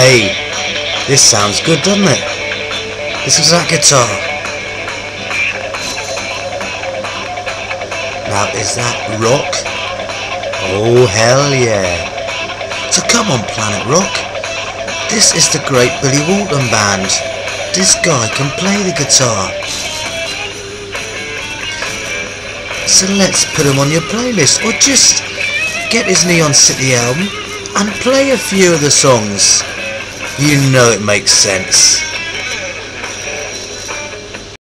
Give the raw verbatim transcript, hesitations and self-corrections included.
Hey, this sounds good, doesn't it? This is that guitar. Now, is that rock? Oh, hell yeah. So come on, Planet Rock. This is the great Billy Walton Band. This guy can play the guitar. So let's put him on your playlist, or just get his Neon City album and play a few of the songs. You know it makes sense.